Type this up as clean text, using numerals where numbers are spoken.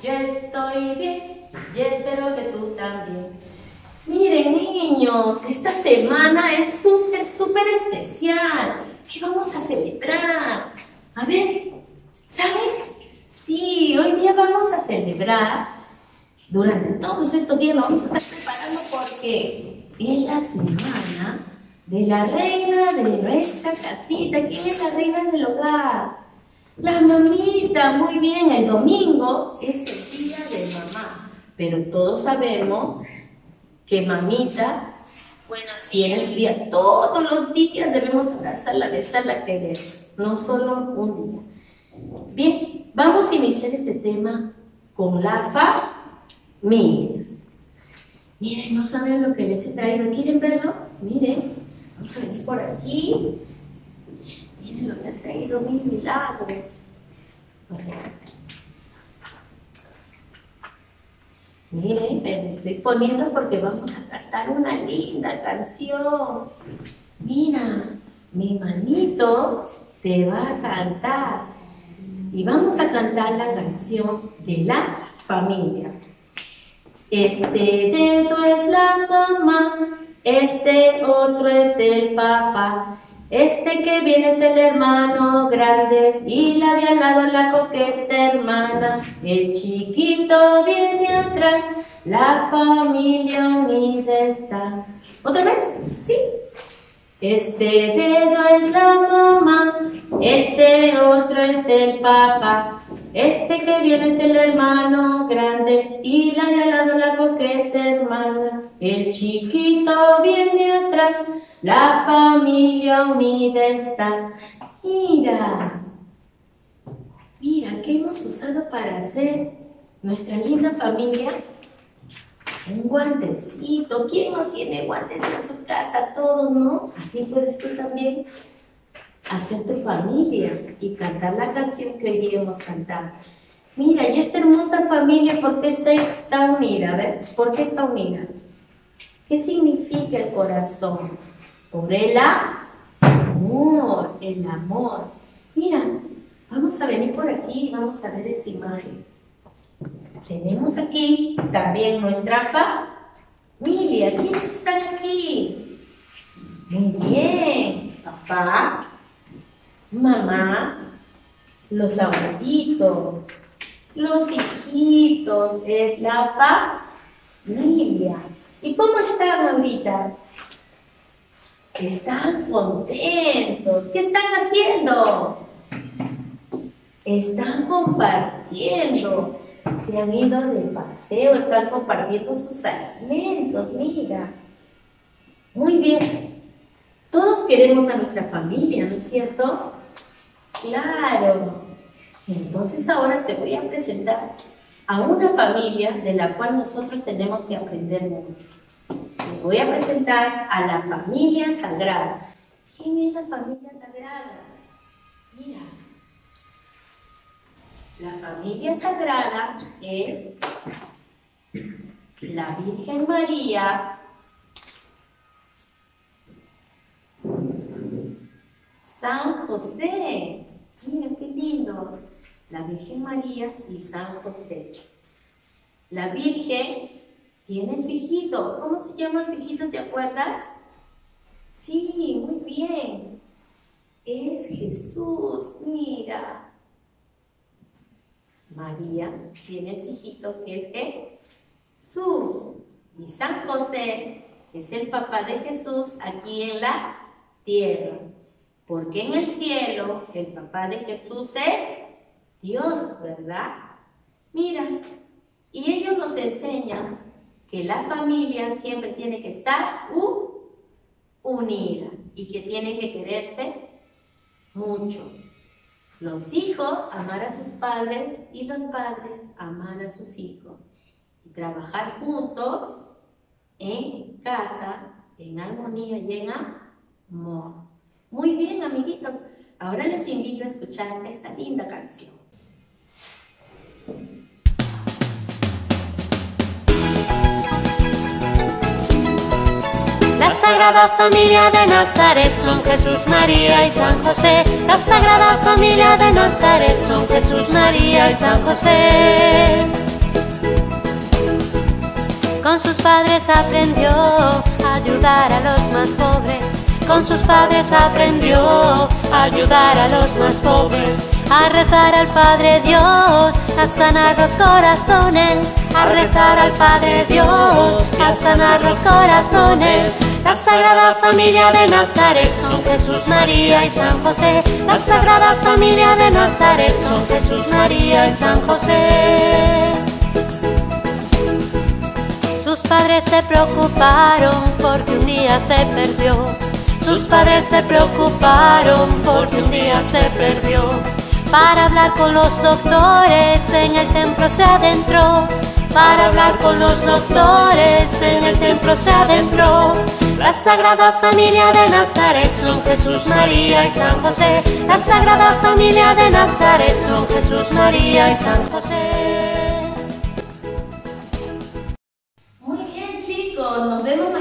Yo estoy bien y espero que tú también. Miren, niños, esta semana es súper especial. ¿Qué vamos a celebrar? A ver, ¿saben? Sí, hoy día vamos a celebrar. Durante todos estos días nos vamos a estar preparando porque es la semana de la reina de nuestra casita. ¿Quién es la reina del hogar? La mamita. Muy bien, el domingo es el día de mamá. Pero todos sabemos que mamita tiene el día. Todos los días debemos abrazarla, besarla, querer. No solo un día. Bien, vamos a iniciar este tema con la familia. Miren, no saben lo que les he traído. ¿Quieren verlo? Miren, vamos a venir por aquí. Miren lo que ha traído mis milagros. Miren, me estoy poniendo porque vamos a cantar una linda canción. Mira, mi manito te va a cantar. Y vamos a cantar la canción de la familia. Este dedo es la mamá, este otro es el papá, este que viene es el hermano grande y la de al lado la coqueta hermana. El chiquito viene atrás, la familia unida está. ¿Otra vez? ¿Sí? Este dedo es la mamá, este otro es el papá, este que viene es el hermano grande y la de al lado la coqueta hermana. El chiquito viene atrás, la familia unida está. Mira, mira, ¿qué hemos usado para hacer nuestra linda familia? Un guantecito. ¿Quién no tiene guantes en su casa? Todos, ¿no? Así puedes tú también hacer tu familia y cantar la canción que hoy día hemos cantado. Mira, y esta hermosa familia, ¿por qué está unida? A ver, ¿por qué está unida? ¿Qué significa el corazón? Por el amor, el amor. Mira, vamos a venir por aquí y vamos a ver esta imagen. Tenemos aquí también nuestra familia. ¿Quiénes están aquí? Muy bien. Papá, mamá, los abuelitos, los hijitos. Es la familia. ¿Y cómo están ahorita? Están contentos. ¿Qué están haciendo? Están compartiendo. Se han ido de paseo, están compartiendo sus alimentos, mira. Muy bien. Todos queremos a nuestra familia, ¿no es cierto? Claro. Entonces ahora te voy a presentar a una familia de la cual nosotros tenemos que aprender mucho. Te voy a presentar a la familia sagrada. ¿Quién es la familia sagrada? Mira. La familia sagrada es la Virgen María, San José. Mira qué lindo. La Virgen María y San José. La Virgen tiene su hijito. ¿Cómo se llama su hijito? ¿Te acuerdas? Sí, muy bien. Es Jesús, mira. María tiene su hijito que es Jesús. Y San José es el papá de Jesús aquí en la tierra. Porque en el cielo el papá de Jesús es Dios, ¿verdad? Mira, y ellos nos enseñan que la familia siempre tiene que estar unida y que tiene que quererse mucho. Los hijos amar a sus padres y los padres amar a sus hijos. Y trabajar juntos en casa, en armonía y en amor. Muy bien, amiguitos. Ahora les invito a escuchar esta linda canción. La Sagrada Familia de Nazaret son Jesús, María y San José. La Sagrada Familia de Nazaret son Jesús, María y San José. Con sus padres aprendió a ayudar a los más pobres. Con sus padres aprendió a ayudar a los más pobres. A rezar al Padre Dios, a sanar los corazones. A rezar al Padre Dios, a sanar los corazones. La Sagrada Familia de Nazaret son Jesús, María y San José. La Sagrada Familia de Nazaret son Jesús, María y San José. Sus padres se preocuparon porque un día se perdió. Sus padres se preocuparon porque un día se perdió. Para hablar con los doctores en el templo se adentró. Para hablar con los doctores en el templo se adentró. La Sagrada Familia de Nazaret son Jesús, María y San José. La Sagrada Familia de Nazaret son Jesús, María y San José. Muy bien, chicos, nos vemos